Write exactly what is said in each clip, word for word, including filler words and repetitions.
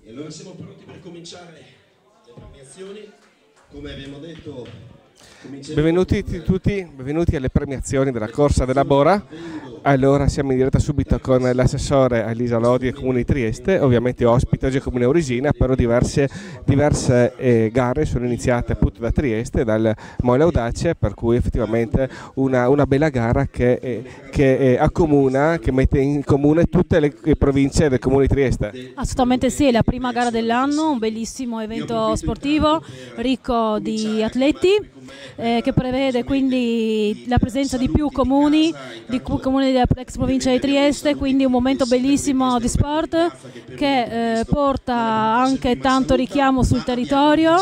E allora siamo pronti per cominciare le premiazioni. Come abbiamo detto, benvenuti tutti, benvenuti alle premiazioni della corsa della Bora. Allora siamo in diretta subito con l'assessore Elisa Lodi del Comune di Trieste, ovviamente ospite oggi il Comune Aurisina, però diverse, diverse eh, gare sono iniziate appunto da Trieste, dal Mole Audace, per cui effettivamente una, una bella gara che, eh, che eh, accomuna, che mette in comune tutte le, le province del Comune di Trieste. Assolutamente sì, è la prima gara dell'anno, un bellissimo evento sportivo ricco di atleti eh, che prevede quindi la presenza di più comuni, di comuni dell'ex provincia di Trieste, quindi un momento bellissimo di sport che eh, porta anche tanto richiamo sul territorio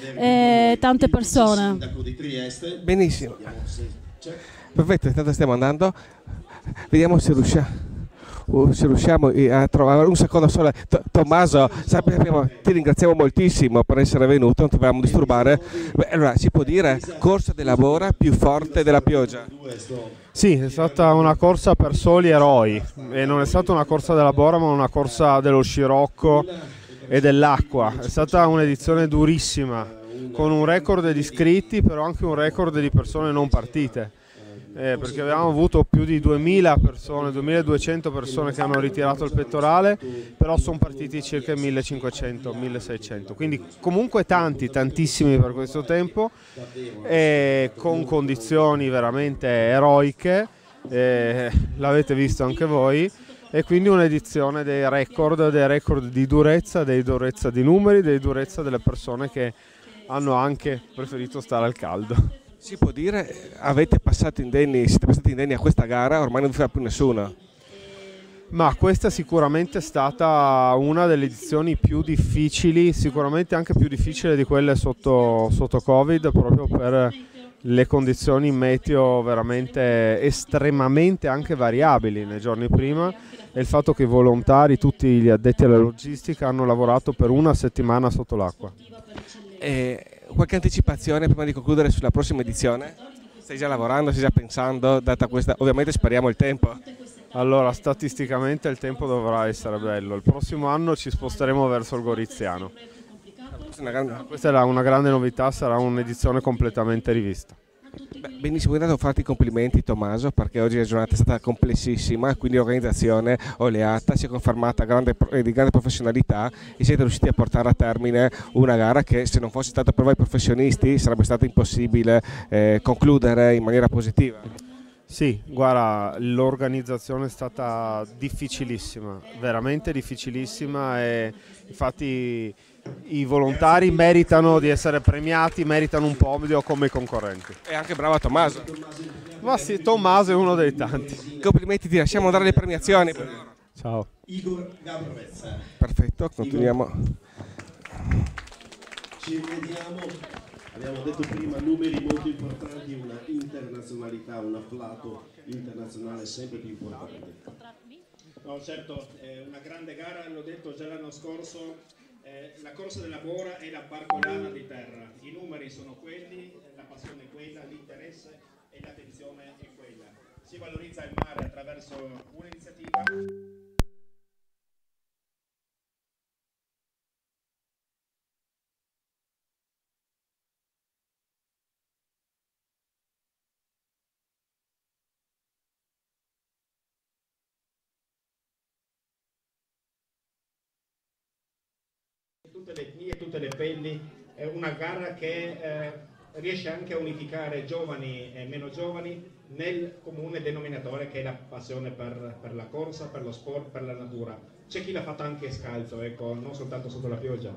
e tante persone. Benissimo, perfetto, intanto stiamo andando, vediamo se riusciamo. Uh, se riusciamo a trovare un secondo solo. Tommaso, sappiamo, ti ringraziamo moltissimo per essere venuto, non ti volevamo disturbare. Beh, allora, si può dire corsa della Bora più forte della pioggia? Sì, è stata una corsa per soli eroi e non è stata una corsa della Bora ma una corsa dello scirocco e dell'acqua. È stata un'edizione durissima con un record di iscritti, però anche un record di persone non partite. Eh, perché avevamo avuto più di duemila persone, duemiladuecento persone che hanno ritirato il pettorale, però sono partiti circa millecinquecento milleseicento, quindi comunque tanti, tantissimi per questo tempo, eh, con condizioni veramente eroiche, eh, l'avete visto anche voi, e quindi un'edizione dei record, dei record di durezza, dei durezza di numeri, dei durezza delle persone che hanno anche preferito stare al caldo. Si può dire, avete passato indenni, siete passati indenni a questa gara, ormai non vi fa più nessuno? Ma questa sicuramente è stata una delle edizioni più difficili, sicuramente anche più difficile di quelle sotto, sotto Covid, proprio per le condizioni meteo veramente estremamente anche variabili nei giorni prima e il fatto che i volontari, tutti gli addetti alla logistica, hanno lavorato per una settimana sotto l'acqua. E qualche anticipazione prima di concludere sulla prossima edizione? Stai già lavorando, stai già pensando, data questa, ovviamente speriamo il tempo. Allora, statisticamente il tempo dovrà essere bello. Il prossimo anno ci sposteremo verso il Goriziano. Questa è una grande novità, sarà un'edizione completamente rivista. Beh, benissimo, intanto farti i complimenti Tommaso, perché oggi la giornata è stata complessissima, quindi l'organizzazione oleata si è confermata grande, di grande professionalità e siete riusciti a portare a termine una gara che, se non fosse stata per voi professionisti, sarebbe stato impossibile eh, concludere in maniera positiva. Sì, guarda, l'organizzazione è stata difficilissima, veramente difficilissima, e infatti i volontari meritano di essere premiati, meritano un podio come i concorrenti. E anche bravo Tommaso. Ma sì, Tommaso è uno dei tanti. Complimenti, ti lasciamo dare le premiazioni. Ciao. Igor Gabrovez. Perfetto, continuiamo. Ci rivediamo. Abbiamo detto prima numeri molto importanti, una internazionalità, un afflato internazionale sempre più importante. No, certo, è una grande gara, l'ho detto già l'anno scorso, eh, la corsa della Bora è la barcolana di terra, i numeri sono quelli, la passione è quella, l'interesse e l'attenzione è quella. Si valorizza il mare attraverso un'iniziativa. Tutte le etnie, tutte le pelli, è una gara che eh, riesce anche a unificare giovani e meno giovani nel comune denominatore che è la passione per, per la corsa, per lo sport, per la natura. C'è chi l'ha fatta anche scalzo, ecco, non soltanto sotto la pioggia.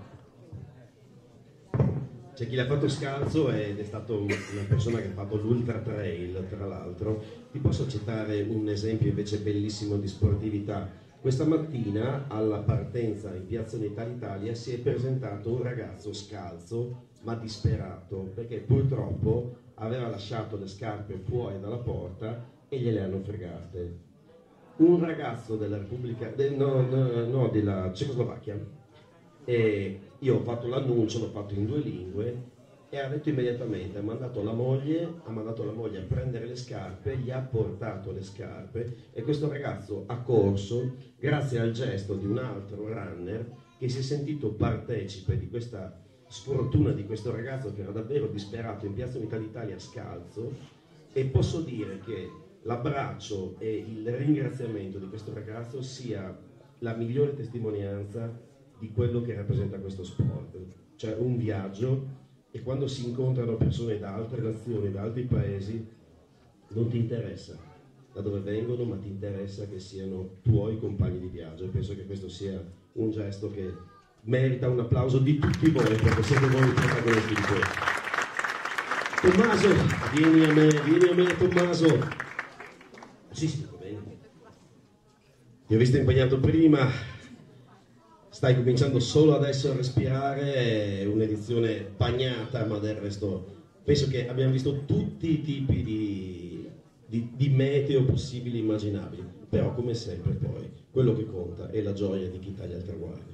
C'è chi l'ha fatto scalzo ed è stato una persona che ha fatto l'ultra trail, tra l'altro. Ti posso citare un esempio invece bellissimo di sportività. Questa mattina alla partenza in Piazza Unità d'Italia si è presentato un ragazzo scalzo ma disperato, perché purtroppo aveva lasciato le scarpe fuori dalla porta e gliele hanno fregate. Un ragazzo della Repubblica, de, no, no, no, della Cecoslovacchia, e io ho fatto l'annuncio, l'ho fatto in due lingue e ha detto immediatamente, ha mandato la moglie, ha mandato la moglie a prendere le scarpe, gli ha portato le scarpe e questo ragazzo ha corso grazie al gesto di un altro runner che si è sentito partecipe di questa sfortuna di questo ragazzo che era davvero disperato in Piazza Unità d'Italia scalzo, e posso dire che l'abbraccio e il ringraziamento di questo ragazzo sia la migliore testimonianza di quello che rappresenta questo sport, cioè un viaggio, e quando si incontrano persone da altre nazioni, da altri paesi, non ti interessa da dove vengono, ma ti interessa che siano tuoi compagni di viaggio, e penso che questo sia un gesto che merita un applauso di tutti voi, perché siete voi i protagonisti di questo. Tommaso, vieni a me, vieni a me Tommaso. Sì, sì, va bene. Ti ho visto impegnato prima, stai cominciando solo adesso a respirare, è un'edizione bagnata, ma del resto penso che abbiamo visto tutti i tipi di, di, di meteo possibili e immaginabili, però come sempre poi quello che conta è la gioia di chi taglia il traguardo.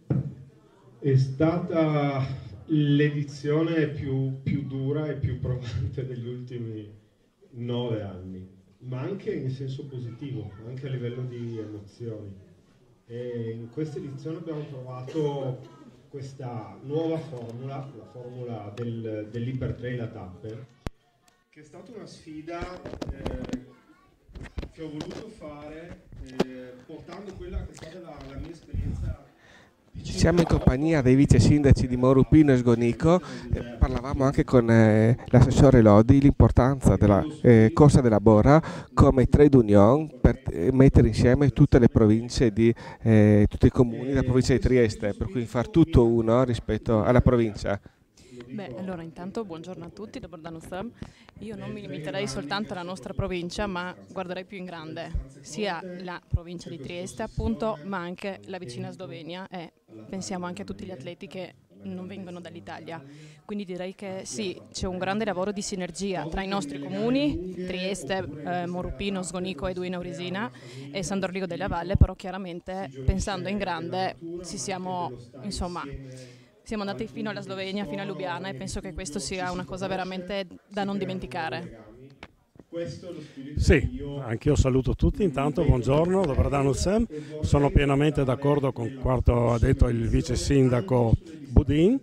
È stata l'edizione più, più dura e più provante degli ultimi nove anni, ma anche in senso positivo, anche a livello di emozioni. E in questa edizione abbiamo trovato questa nuova formula, la formula del, dell'Hypertrail a tappe, che è stata una sfida eh, che ho voluto fare eh, portando quella che è stata la, la mia esperienza. Siamo in compagnia dei vice sindaci di Morupino e Sgonico, eh, parlavamo anche con eh, l'assessore Lodi l'importanza della eh, Corsa della Bora come trade union per eh, mettere insieme tutte le province di eh, tutti i comuni della provincia di Trieste, per cui far tutto uno rispetto alla provincia. Beh, allora intanto buongiorno a tutti, dobar dan vsem. Io non mi limiterei soltanto alla nostra provincia, ma guarderei più in grande, sia la provincia di Trieste appunto, ma anche la vicina Slovenia, e pensiamo anche a tutti gli atleti che non vengono dall'Italia. Quindi direi che sì, c'è un grande lavoro di sinergia tra i nostri comuni, Trieste, eh, Morupino, Sgonico, Eduina Aurisina e San Dorligo della Valle, però chiaramente pensando in grande ci siamo, insomma, siamo andati fino alla Slovenia, fino a Lubiana, e penso che questo sia una cosa veramente da non dimenticare. Sì, anch'io saluto tutti, intanto buongiorno, dobar dan vsem. Sono pienamente d'accordo con quanto ha detto il vice sindaco Budin.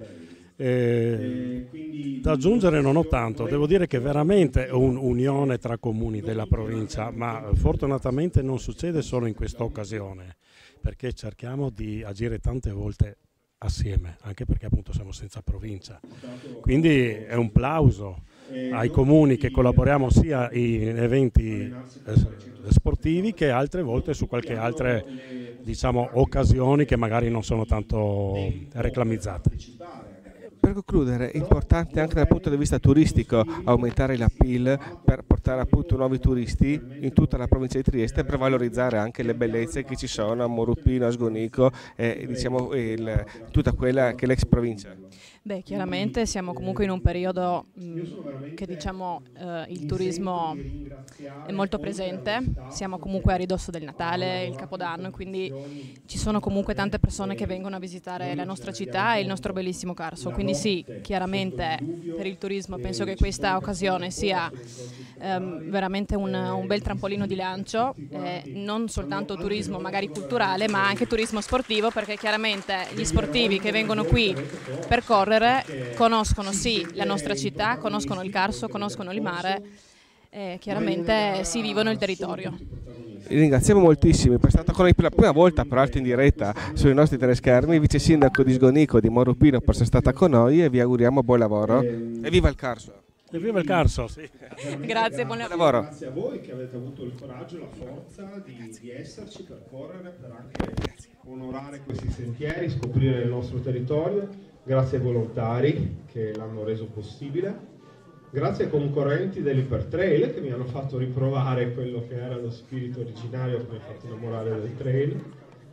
Eh, da aggiungere non ho tanto, devo dire che veramente è un'unione tra comuni della provincia, ma fortunatamente non succede solo in questa occasione, perché cerchiamo di agire tante volte assieme, anche perché appunto siamo senza provincia. Quindi è un plauso ai comuni che collaboriamo sia in eventi sportivi che altre volte su qualche altre, diciamo, occasioni che magari non sono tanto reclamizzate. Per concludere, è importante anche dal punto di vista turistico aumentare l'appeal per portare appunto nuovi turisti in tutta la provincia di Trieste, per valorizzare anche le bellezze che ci sono a Morupino, a Sgonico e diciamo il, tutta quella che è l'ex provincia. Beh, chiaramente siamo comunque in un periodo mh, che diciamo eh, il turismo è molto presente, siamo comunque a ridosso del Natale, il Capodanno, quindi ci sono comunque tante persone che vengono a visitare la nostra città e il nostro bellissimo Carso, quindi sì, chiaramente per il turismo penso che questa occasione sia ehm, veramente un, un bel trampolino di lancio, eh, non soltanto turismo magari culturale, ma anche turismo sportivo, perché chiaramente gli sportivi che vengono qui per correre conoscono sì la nostra città, conoscono il Carso, conoscono il mare e chiaramente si vivono il territorio. Ringraziamo moltissimo, è stata con noi per la prima volta peraltro in diretta sui nostri teleschermi, vice sindaco di Sgonico di Morupino, per essere stata con noi, e vi auguriamo buon lavoro e viva il Carso! E viva il Carso! Sì. Grazie, buon lavoro! Grazie a voi che avete avuto il coraggio e la forza di, di esserci per correre, per anche onorare questi sentieri, scoprire il nostro territorio. Grazie ai volontari che l'hanno reso possibile, grazie ai concorrenti dell'Hypertrail che mi hanno fatto riprovare quello che era lo spirito originario che mi ha fatto innamorare del trail.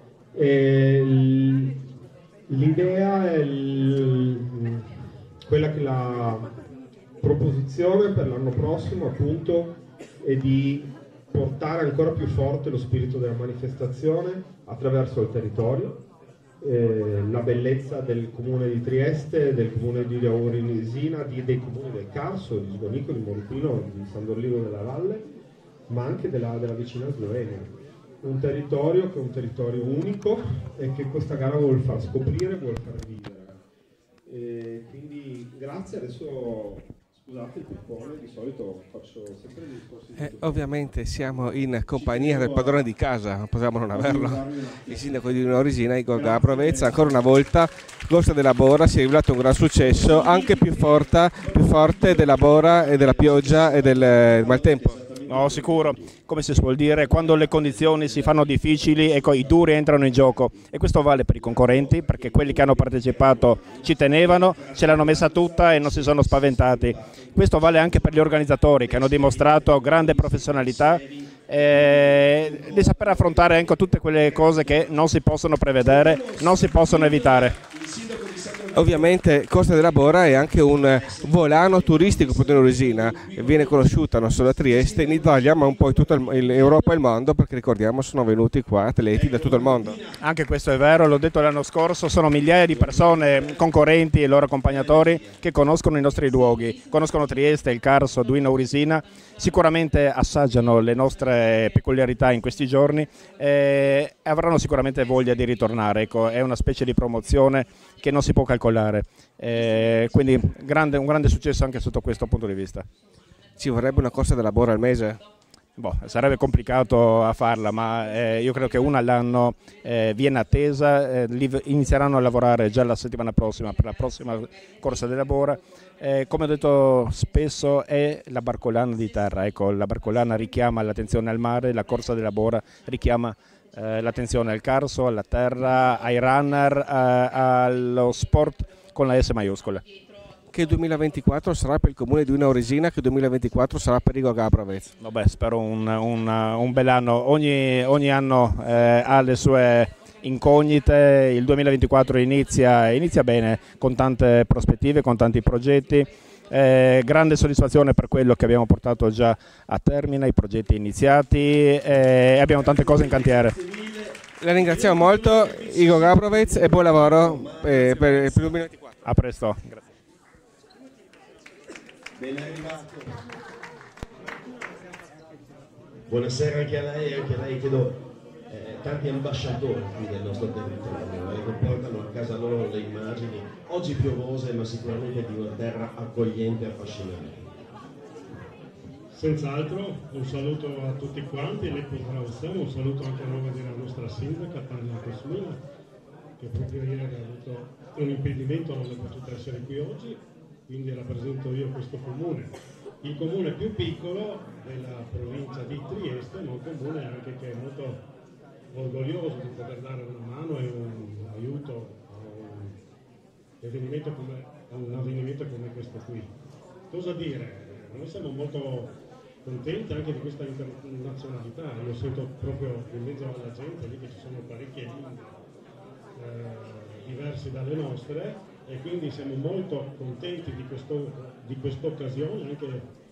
L'idea è il, quella che la proposizione per l'anno prossimo appunto è di portare ancora più forte lo spirito della manifestazione attraverso il territorio. Eh, la bellezza del comune di Trieste, del comune di Aurisina, di, dei comuni del Carso, di Sgonico, di Morupino, di San Dorligo della Valle, ma anche della, della vicina Slovenia. un territorio che è un territorio unico e che questa gara vuol far scoprire, vuol far vivere. E quindi grazie, adesso scusate il pippone, di solito faccio sempre dei discorsi. Eh, ovviamente siamo in compagnia del padrone di casa, non possiamo non averlo, il sindaco di Orisina, Igor Gabrovec. Ancora una volta Corsa della Bora si è rivelato un gran successo, anche più forte, più forte della Bora e della pioggia e del, del maltempo. No, sicuro, come si suol dire, quando le condizioni si fanno difficili, ecco, i duri entrano in gioco, e questo vale per i concorrenti, perché quelli che hanno partecipato ci tenevano, ce l'hanno messa tutta e non si sono spaventati. Questo vale anche per gli organizzatori, che hanno dimostrato grande professionalità e di saper affrontare anche tutte quelle cose che non si possono prevedere, non si possono evitare. Ovviamente Costa della Bora è anche un volano turistico per Orisina, viene conosciuta non solo a Trieste, in Italia, ma un po' in tutta Europa e il mondo, perché ricordiamo sono venuti qua atleti da tutto il mondo. Anche questo è vero, l'ho detto l'anno scorso, sono migliaia di persone, concorrenti e loro accompagnatori, che conoscono i nostri luoghi, conoscono Trieste, il Carso, Duino, Orisina, sicuramente assaggiano le nostre peculiarità in questi giorni e avranno sicuramente voglia di ritornare. Ecco, è una specie di promozione che non si può calcolare, eh, quindi grande, un grande successo anche sotto questo punto di vista. Ci vorrebbe una Corsa della Bora al mese? Boh, sarebbe complicato a farla, ma eh, io credo che una all'anno eh, viene attesa, eh, inizieranno a lavorare già la settimana prossima per la prossima Corsa della Bora. Eh, come ho detto spesso, è la barcolana di terra, ecco, la barcolana richiama l'attenzione al mare, la Corsa della Bora richiama eh, l'attenzione al Carso, alla terra, ai runner, eh, allo sport con la S maiuscola. Che duemilaventiquattro sarà per il comune di Orisina, che duemilaventiquattro sarà per Igor Gabrovec? Vabbè, spero un, un, un bel anno, ogni, ogni anno eh, ha le sue incognite, il duemilaventiquattro inizia, inizia bene, con tante prospettive, con tanti progetti, eh, grande soddisfazione per quello che abbiamo portato già a termine, i progetti iniziati, eh, abbiamo tante cose in cantiere. La ringraziamo molto Igor Gabrovec e buon lavoro eh, per, per il duemilaventiquattro. A presto, grazie. Ben arrivato. Buonasera anche a lei, anche a lei chiedo eh, tanti ambasciatori qui del nostro territorio eh, che portano a casa loro le immagini, oggi piovose ma sicuramente di una terra accogliente e affascinante. Senz'altro, un saluto a tutti quanti, le pozdrawiamo, un saluto anche a nome della nostra sindaca Tania Cosmina, che proprio ieri ha avuto un impedimento, non è potuta essere qui oggi. Quindi rappresento io questo comune, il comune più piccolo della provincia di Trieste, ma un comune anche che è molto orgoglioso di poter dare una mano e un aiuto a un avvenimento come, a un avvenimento come questo qui. Cosa dire? Noi siamo molto contenti anche di questa internazionalità, io sento proprio in mezzo alla gente lì che ci sono parecchie lingue eh, diverse dalle nostre, e quindi siamo molto contenti di, questo, di quest'occasione, anche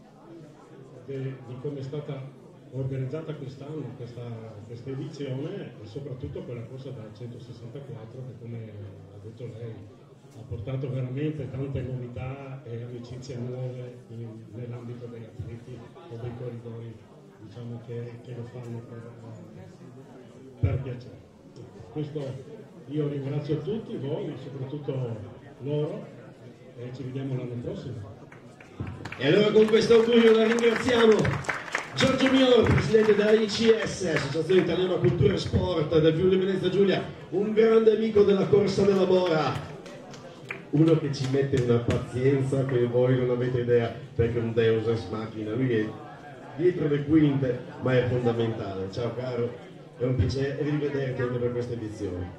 de, di come è stata organizzata quest'anno questa, questa edizione, e soprattutto quella corsa da centosessantaquattro che, come ha detto lei, ha portato veramente tante novità e amicizie nuove nell'ambito degli atleti o dei corridori, diciamo, che, che lo fanno per, per piacere. Questo io ringrazio tutti voi, ma soprattutto loro, e ci vediamo l'anno prossimo. E allora con questo augurio la ringraziamo Giorgio Mior, presidente della I C S, Associazione Italiana Cultura e Sport del Friuli Venezia Giulia, un grande amico della Corsa della Bora, uno che ci mette una pazienza che voi non avete idea, perché è un deus ex machina, lui è dietro le quinte ma è fondamentale. Ciao caro, è un piacere rivederti anche per questa edizione.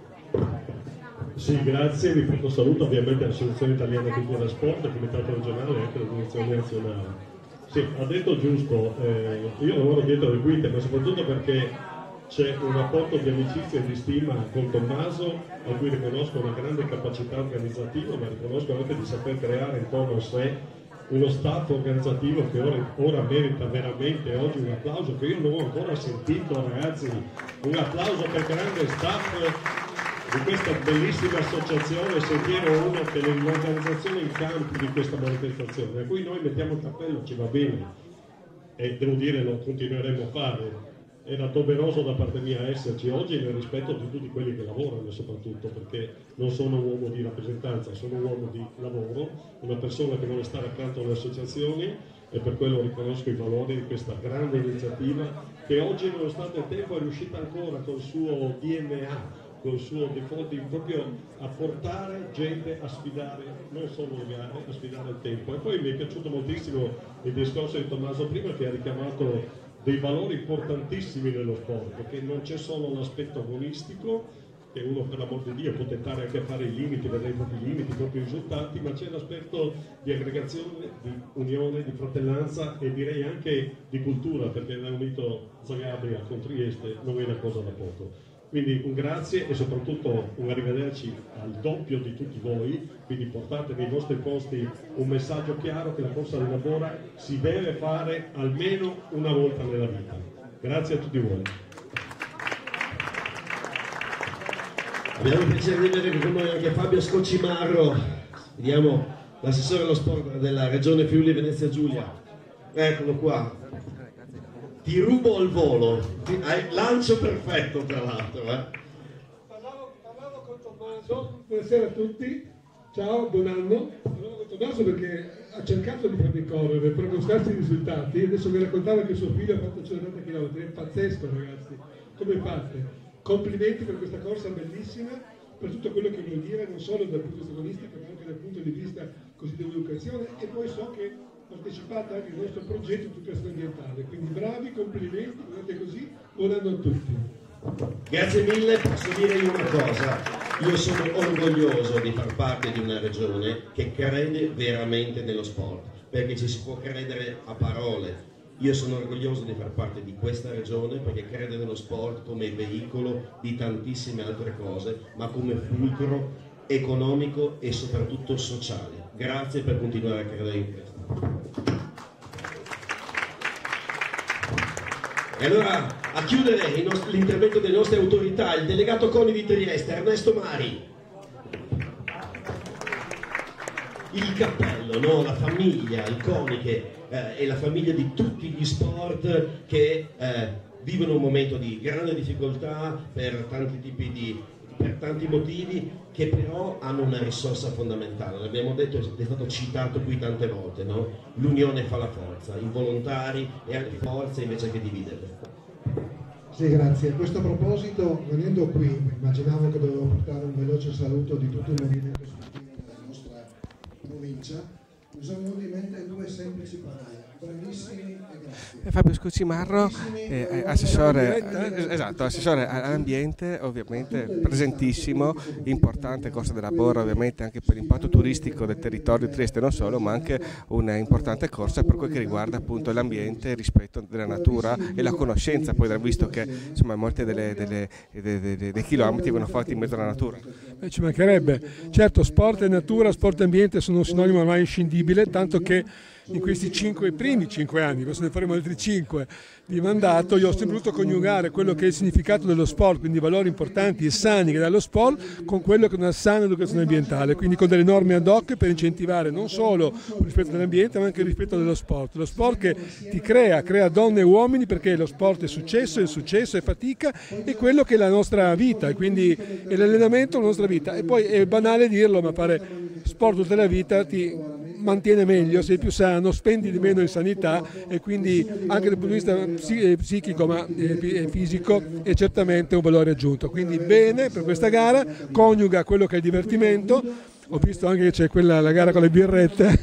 Sì, grazie, vi porto saluto ovviamente all'Associazione Italiana Cultura e Sport, al Comitato Regionale e anche alla Direzione Nazionale. Sì, ha detto giusto, eh, io lavoro dietro le quinte, ma soprattutto perché c'è un rapporto di amicizia e di stima con Tommaso, a cui riconosco una grande capacità organizzativa, ma riconosco anche di saper creare intorno a sé uno staff organizzativo che ora, ora merita veramente oggi un applauso che io non ho ancora sentito, ragazzi, un applauso per il grande staff di questa bellissima associazione, sentire uno che nell'organizzazione in campo di questa manifestazione, a cui noi mettiamo il cappello, ci va bene, e devo dire lo continueremo a fare, era doveroso da parte mia esserci oggi nel rispetto di tutti quelli che lavorano, soprattutto perché non sono un uomo di rappresentanza, sono un uomo di lavoro, una persona che vuole stare accanto alle associazioni, e per quello riconosco i valori di questa grande iniziativa che oggi, nonostante il tempo, è riuscita ancora col suo D N A, col suo default, proprio a portare gente a sfidare non solo le gare, a sfidare il tempo. E poi mi è piaciuto moltissimo il discorso di Tommaso prima, che ha richiamato dei valori importantissimi nello sport, perché non c'è solo l'aspetto agonistico, che uno per l'amor di Dio può tentare anche a fare i limiti, vedere i propri limiti, i propri risultati, ma c'è l'aspetto di aggregazione, di unione, di fratellanza e direi anche di cultura, perché l'ha unito Zagabria con Trieste, non è una cosa da poco. Quindi un grazie e soprattutto un arrivederci al doppio di tutti voi, quindi portate nei vostri posti un messaggio chiaro che la corsa della Bora si deve fare almeno una volta nella vita. Grazie a tutti voi. Abbiamo il piacere di vedere con noi anche Fabio Scocimarro, vediamo l'assessore allo sport della regione Friuli Venezia Giulia. Eccolo qua. Ti rubo al volo, ti, hai lancio perfetto tra l'altro. Eh. Parlavo, parlavo con Tommaso, buonasera a tutti, ciao, buon anno. Parlavo con Tommaso perché ha cercato di farmi correre per buscarsi i risultati, adesso mi raccontava che suo figlio ha fatto centottanta chilometri, è pazzesco ragazzi, come fate? Complimenti per questa corsa bellissima, per tutto quello che vuol dire, non solo dal punto di vista agonistico ma anche dal punto di vista così di educazione, e poi so che partecipate anche al nostro progetto di tutela ambientale, quindi bravi, complimenti, guardate così, buon anno a tutti. Grazie mille, posso dire io una cosa, io sono orgoglioso di far parte di una regione che crede veramente nello sport, perché ci si può credere a parole. Io sono orgoglioso di far parte di questa regione perché crede nello sport come veicolo di tantissime altre cose, ma come fulcro economico e soprattutto sociale. Grazie per continuare a credere in questo. E allora, a chiudere l'intervento delle nostre autorità, il delegato CONI di Trieste, Ernesto Mari. Il cappello, no? La famiglia, il CONI che eh, è la famiglia di tutti gli sport che eh, vivono un momento di grande difficoltà per tanti tipi di per tanti motivi, che però hanno una risorsa fondamentale. L'abbiamo detto, è stato citato qui tante volte, no? L'unione fa la forza, i volontari e anche forza invece che dividerle. Sì, grazie. A questo proposito, venendo qui, immaginavo che dovevo portare un veloce saluto di tutto il movimento sportivo della nostra provincia. Mi sono venuti in mente due semplici parole, brevissimi e grazie. Fabio Scocimarro, eh, assessore, eh, esatto, assessore all'ambiente, ovviamente presentissimo, importante Corsa della Bora, ovviamente anche per l'impatto turistico del territorio di Trieste, non solo, ma anche un'importante corsa per quel che riguarda appunto l'ambiente, il rispetto della natura e la conoscenza, poi visto che insomma molti delle, delle, dei, dei, dei chilometri vengono fatti in mezzo alla natura. Eh, ci mancherebbe, certo, sport e natura, sport e ambiente sono un sinonimo ormai inscindibile, tanto che in questi cinque, primi cinque anni, adesso ne faremo altri cinque di mandato, io ho sempre voluto coniugare quello che è il significato dello sport, quindi valori importanti e sani che dà lo sport, con quello che è una sana educazione ambientale, quindi con delle norme ad hoc per incentivare non solo il rispetto dell'ambiente ma anche il rispetto dello sport. Lo sport che ti crea, crea donne e uomini, perché lo sport è successo, è successo, è fatica, è quello che è la nostra vita, e quindi è l'allenamento la nostra vita. E poi è banale dirlo, ma fare sport tutta la vita ti mantiene meglio, sei più sano, spendi di meno in sanità, e quindi anche dal punto di vista psichico ma fisico è certamente un valore aggiunto. Quindi bene per questa gara, coniuga quello che è il divertimento. Ho visto anche che c'è quella, la gara con le birrette,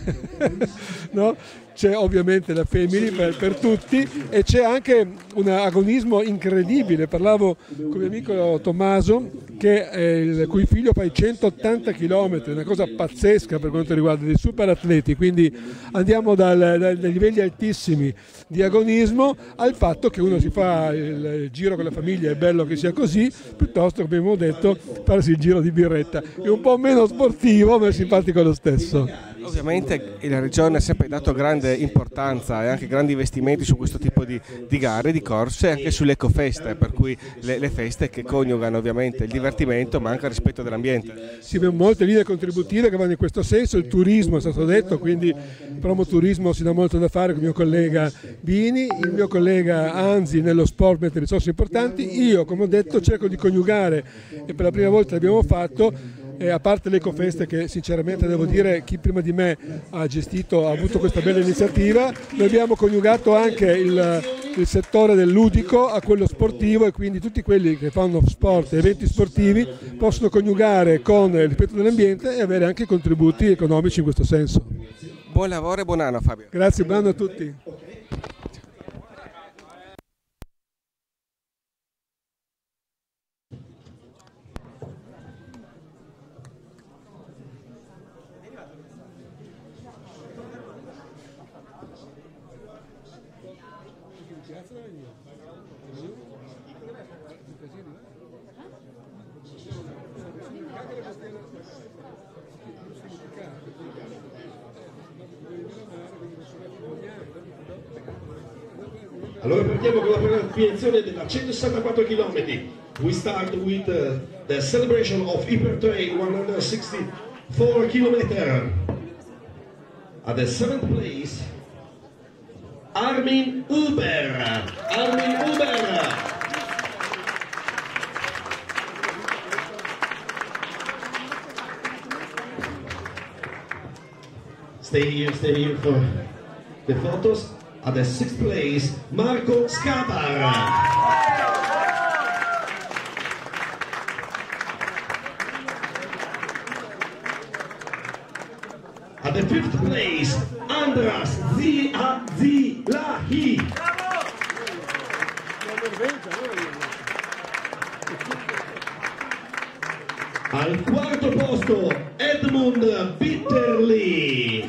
no? C'è ovviamente la Family per, per tutti, e c'è anche un agonismo incredibile. Parlavo con mio amico Tommaso, che è il cui figlio fa i centottanta chilometri, una cosa pazzesca per quanto riguarda dei super atleti, quindi andiamo dal, dai, dai livelli altissimi di agonismo al fatto che uno si fa il, il giro con la famiglia, è bello che sia così, piuttosto, come abbiamo detto, farsi il giro di birretta. È un po' meno sportivo ma è simpatico lo stesso. Ovviamente la Regione ha sempre dato grande importanza e anche grandi investimenti su questo tipo di, di gare, di corse, anche sulle ecofeste, per cui le, le feste che coniugano ovviamente il divertimento ma anche il rispetto dell'ambiente. Sì, abbiamo molte linee contributive che vanno in questo senso, il turismo è stato detto, quindi il promoturismo si dà molto da fare con il mio collega Bini, il mio collega Anzi nello sport mette risorse importanti, io come ho detto cerco di coniugare e per la prima volta l'abbiamo fatto. E a parte le ecofeste che sinceramente devo dire chi prima di me ha gestito, ha avuto questa bella iniziativa, noi abbiamo coniugato anche il, il settore del ludico a quello sportivo e quindi tutti quelli che fanno sport e eventi sportivi possono coniugare con il rispetto dell'ambiente e avere anche contributi economici in questo senso. Buon lavoro e buon anno Fabio. Grazie, buon anno a tutti. Allora partiamo con la premiazione della centosessantaquattro chilometri. We start with uh, the celebration of Hyper Trail one hundred sixty-four kilometers. At the seventh place, Armin Huber. Armin Huber. Stay here, stay here for the photos. At the sixth place, Marco Scabar. At the fifth place, Andras Zilahi. Al quarto posto, Edmund Bitterli.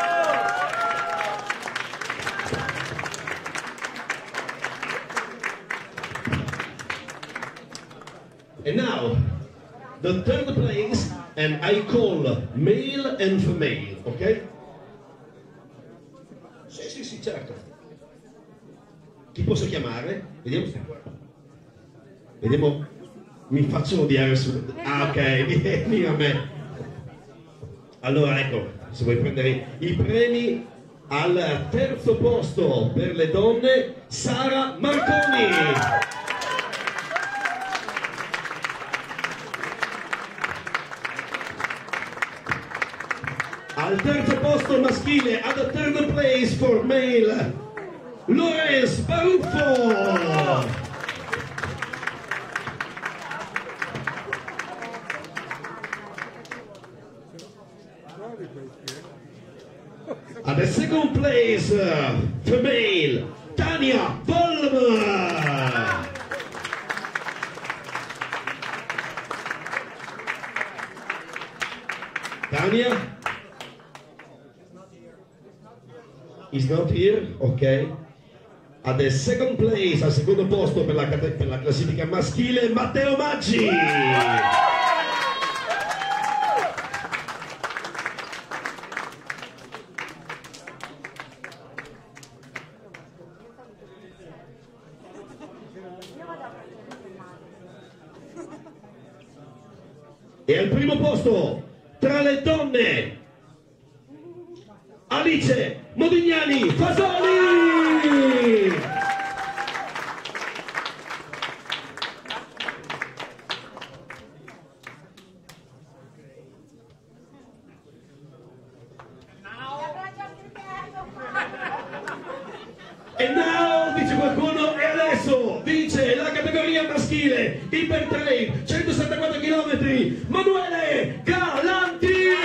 And now, the third place, and I call male and female, ok? Sì, sì, sì, certo. Chi posso chiamare? Vediamo. Vediamo. Mi faccio odiare su... Ah, ok, vieni a me. Allora, ecco, se vuoi prendere i premi, al terzo posto per le donne, Sara Marconi. Al terzo posto maschile, at the third place for male, Lorenz Baruffo. At the second place, uh, female, Tania Volmer. Tania? Is not here, ok. At the second place, al secondo posto per la, per la classifica maschile, Matteo Maggi. E al primo posto, tra le donne, Alice Modignani Fasoli! E now, dice qualcuno, e adesso vince la categoria maschile Hyper Trail centosessantaquattro chilometri, Manuele Galanti!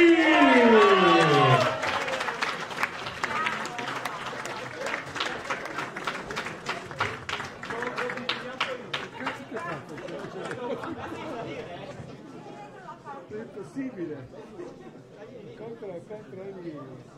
È impossibile. Contra, contra ogni...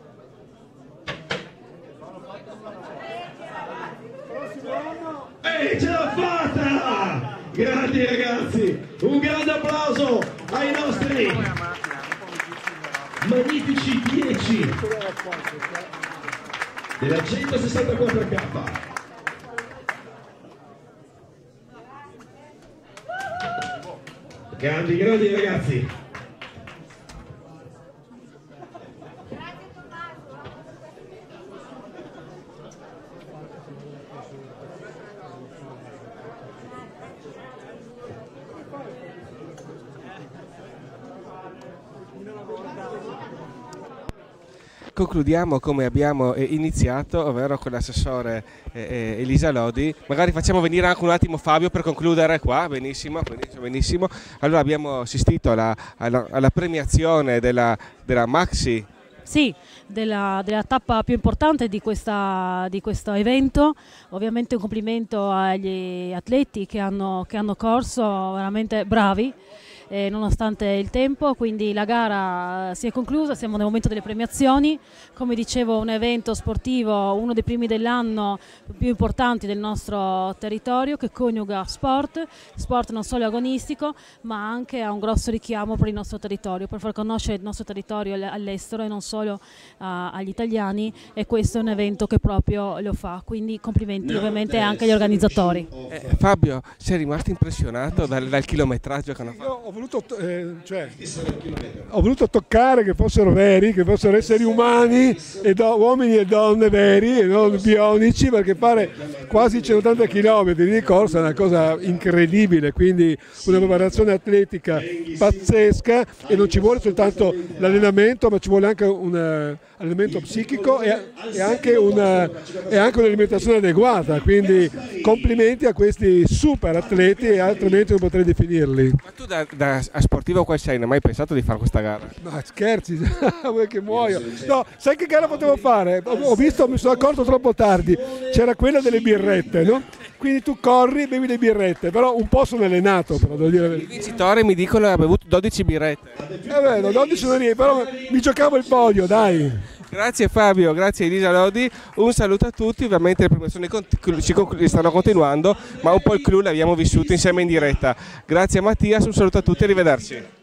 Prossimo anno... Ehi, ce l'ha fatta! Grandi ragazzi! Un grande applauso ai nostri magnifici dieci C della centosessantaquattro K. Grandi, grandi ragazzi. Concludiamo come abbiamo iniziato, ovvero con l'assessore eh, Elisa Lodi. Magari facciamo venire anche un attimo Fabio per concludere qua. Benissimo, benissimo, benissimo. Allora abbiamo assistito alla, alla, alla premiazione della, della Maxi. Sì, della, della tappa più importante di, questa, di questo evento. Ovviamente un complimento agli atleti che hanno, che hanno corso, veramente bravi. Eh, nonostante il tempo, quindi la gara si è conclusa, siamo nel momento delle premiazioni. Come dicevo, un evento sportivo, uno dei primi dell'anno più importanti del nostro territorio, che coniuga sport, sport non solo agonistico ma anche ha un grosso richiamo per il nostro territorio, per far conoscere il nostro territorio all'estero e non solo uh, agli italiani, e questo è un evento che proprio lo fa, quindi complimenti no, ovviamente anche agli organizzatori. eh, Fabio, sei rimasto impressionato dal, dal chilometraggio che hanno fatto? Ho voluto, eh, cioè, ho voluto toccare che fossero veri, che fossero esseri umani, e do, uomini e donne veri e non bionici, perché fare quasi centottanta chilometri di corsa è una cosa incredibile, quindi una preparazione atletica pazzesca, e non ci vuole soltanto l'allenamento, ma ci vuole anche un uh, allenamento psichico e, e anche un'alimentazione adeguata, quindi complimenti a questi super atleti, e altrimenti non potrei definirli. Ma tu da, da a sportivo qual sei? Non hai mai pensato di fare questa gara? Ma scherzi, vuoi che muoio? No, sai che gara potevo fare? Ho visto, mi sono accorto troppo tardi, c'era quella delle birrette, no? Quindi tu corri e bevi le birrette, però un po' sono allenato, però devo dire. Il vincitore, mi dicono, ha bevuto dodici birrette. Eh beh, no, dodici non è, però mi giocavo il podio, dai. Grazie Fabio, grazie Elisa Lodi, un saluto a tutti. Ovviamente le premiazioni ci stanno continuando, ma un po' il clou l'abbiamo vissuto insieme in diretta. Grazie Mattias, un saluto a tutti, arrivederci.